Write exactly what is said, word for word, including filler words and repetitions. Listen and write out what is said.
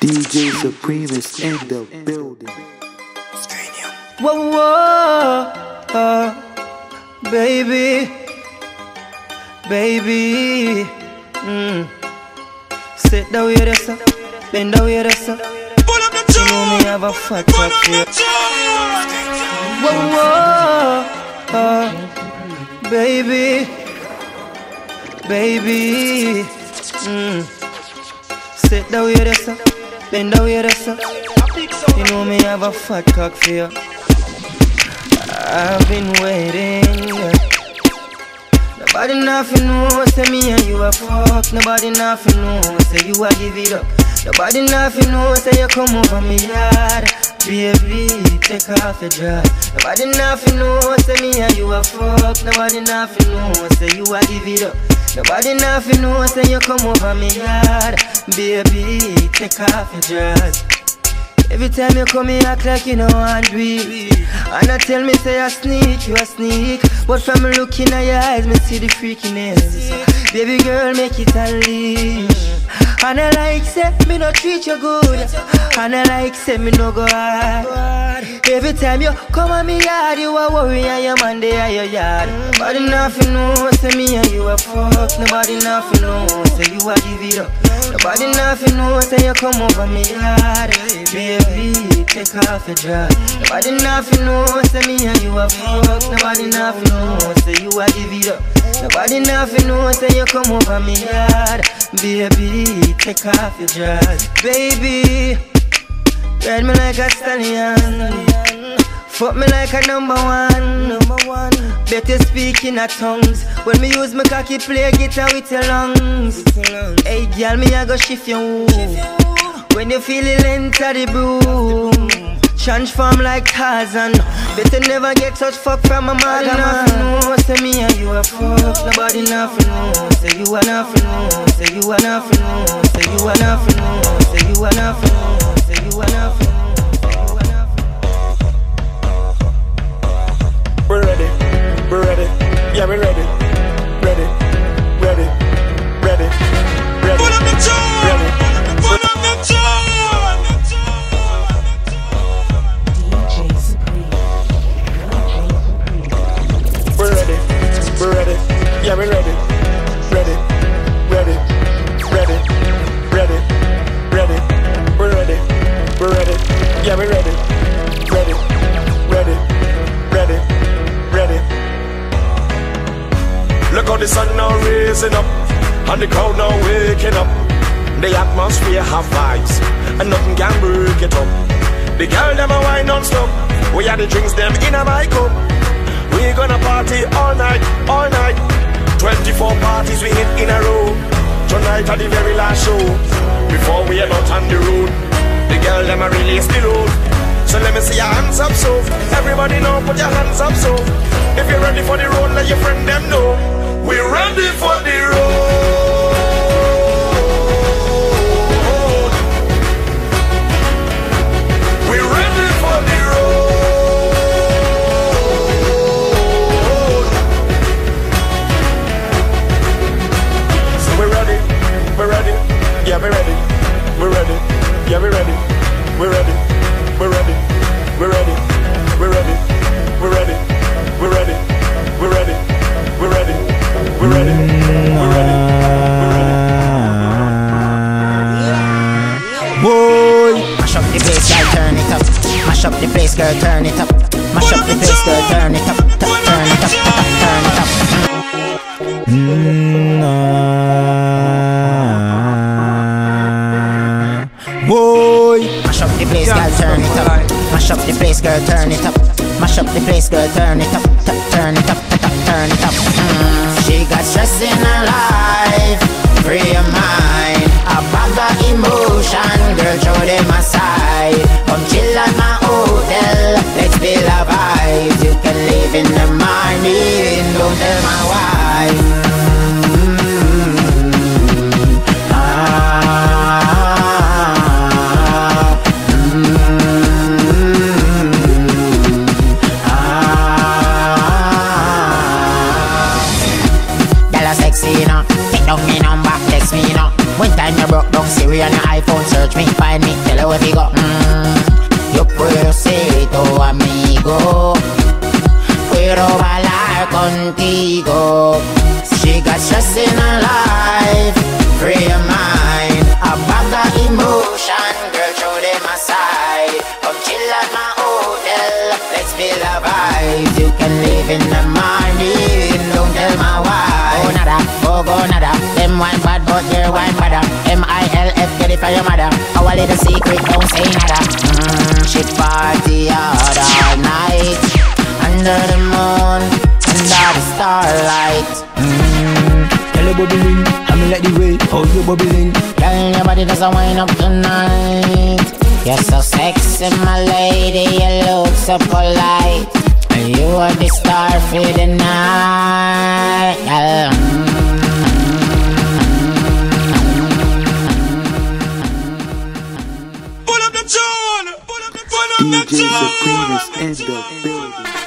D J Supreme is in the building. Whoa, whoa, uh, baby, baby. Mm. Sit down here, sir. Bend down here, sir. You know me have a fat cock here. Whoa, whoa, uh, baby, baby. Mm. Sit down here, sir. Bend down here, sir. You know me have a fat cock for you. I've been waiting. Nobody nothing knows, say me and you a fuck. Nobody nothing knows, say you a give it up. Nobody nothing knows, say you come over me yard. Baby, take off your dress. Nobody nothing knows, say me and you a fuck. Nobody nothing knows, say you a give it up. Nobody nothing knows, say you come over me yard. Baby, take off your dress. Every time you come here, act like you know I do it. And I tell me, say I sneak, you a sneak. But from looking at your eyes, me see the freakiness. Baby girl, make it unleash. And I like, say, me no treat you good. And I like, say, me no go hard. Every time you come at me yard, you a worry and your man they at your yard. Nobody nothing knows, say me and you a fuck. Nobody nothing knows, say you a give it up. Nobody nothing knows, say you come over me yard. Baby, take off your dress. Nobody nothing knows, say me and you a fuck. Nobody nothing knows, say you a give it up. Nobody nothing knows, say you come over me yard. Baby, take off your dress. Baby, ride me like a stallion. Fuck me like a number one. Number one. Better speak in a tongues. When me use my cocky, play guitar with your lungs. Hey girl, me I go shift your woo. When you feel it, enter the broom. Transform like Tarzan. Better never get such fuck from a mother. Nobody nothing knows, say me and you a fuck. Nobody nothing knows, say you a nothing knows. Say you a nothing knows, say you a nothing knows. Say you a nothing knows, say you a nothing knows. We're ready, we're ready, yeah we're ready, ready, ready, ready, ready. Put up the job, ready, put up the job. We're ready, we're ready, yeah we're ready, ready, ready, ready, ready, ready. We're ready, we're ready, yeah we're ready, ready, ready, ready, ready. Look how the sun now raising up, and the crowd now waking up. The atmosphere have vibes, and nothing can break it up. The girl them a wine non-stop, we had the drinks them in a my cup. We gonna party all night, all night. Twenty-four parties we hit in a row. Tonight are the very last show before we head out on the road. The girl them a release the load. So let me see your hands up so. Everybody know, put your hands up so. If you're ready for the road, let your friend them know. We're ready for the road. We're ready for the road. So we're ready, we're ready, yeah we're ready, we're ready, yeah we're ready, we're ready. We're ready, we're ready, we're ready, we're ready, we're ready, we're ready, we're ready, we're ready, we're ready, Boy, mash up the place, girl, turn it up. Mash up the place, girl, turn it up. Mash up the place, girl, turn it up. Turn it up, turn it up. Boy, mash up the place, girl, turn it up. Mash up the place, girl, turn it up. Mash up the place, girl, turn it up. Turn it up, turn it up. Mm. She got stress in her life, free your mind. A bag of emotion, girl, throw them aside. Come chill at my hotel, let's feel a vibe. You can live in the morning, don't tell my wife. Sexy, you know. Take down me number, text me, you know. One time you broke down iPhone, search me, find me, tell her where we go. Mm, yo puedo ser tu amigo, puedo bailar contigo. She got stress in her life, free your mind. A bag of emotion, girl, throw them aside. Come chill at my hotel, let's feel a vibe. You can live in the morning, don't tell my wife. Oh nada, oh go nada, them wine bad but they're wine badder. M I L F, get it for your mother. Our little secret, don't say nada. Mm, she party hard all night, under the moon, under the starlight. Mm. Girl, you bubbling, I mean like the way how you bubbling. Girl, your body does a wind up tonight. You're so sexy, my lady, you look so polite. And you are the star for the night. Girl. Pull up the tune! Pull up the, pull up the D J tune! Supreme is in the building.